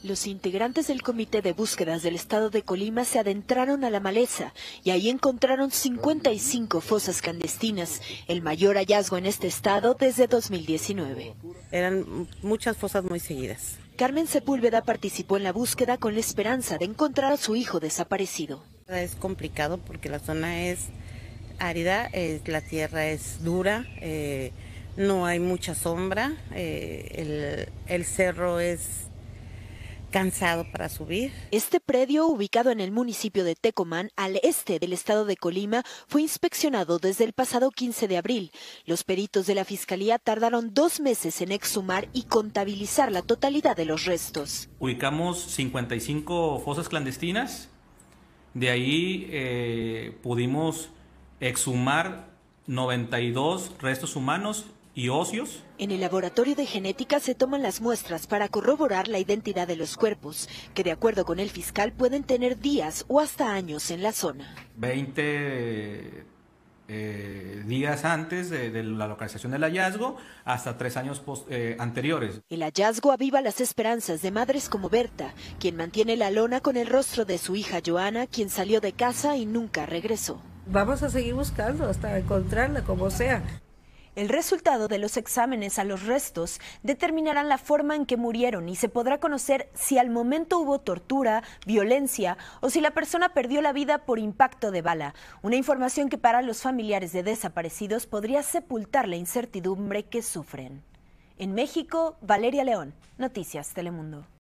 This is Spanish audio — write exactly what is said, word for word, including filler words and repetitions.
Los integrantes del Comité de Búsquedas del Estado de Colima se adentraron a la maleza y ahí encontraron cincuenta y cinco fosas clandestinas, el mayor hallazgo en este estado desde dos mil diecinueve. Eran muchas fosas muy seguidas. Carmen Sepúlveda participó en la búsqueda con la esperanza de encontrar a su hijo desaparecido. Es complicado porque la zona es árida, eh, la tierra es dura, eh, no hay mucha sombra, eh, el, el cerro es cansado para subir. Este predio, ubicado en el municipio de Tecomán, al este del estado de Colima, fue inspeccionado desde el pasado quince de abril. Los peritos de la Fiscalía tardaron dos meses en exhumar y contabilizar la totalidad de los restos. Ubicamos cincuenta y cinco fosas clandestinas, de ahí eh, pudimos exhumar noventa y dos restos humanos y óseos. En el laboratorio de genética se toman las muestras para corroborar la identidad de los cuerpos, que de acuerdo con el fiscal pueden tener días o hasta años en la zona. veinte eh, días antes de, de la localización del hallazgo, hasta tres años post, eh, anteriores. El hallazgo aviva las esperanzas de madres como Berta, quien mantiene la lona con el rostro de su hija Joana, quien salió de casa y nunca regresó. Vamos a seguir buscando hasta encontrarla, como sea. El resultado de los exámenes a los restos determinarán la forma en que murieron y se podrá conocer si al momento hubo tortura, violencia o si la persona perdió la vida por impacto de bala. Una información que para los familiares de desaparecidos podría sepultar la incertidumbre que sufren. En México, Valeria León, Noticias Telemundo.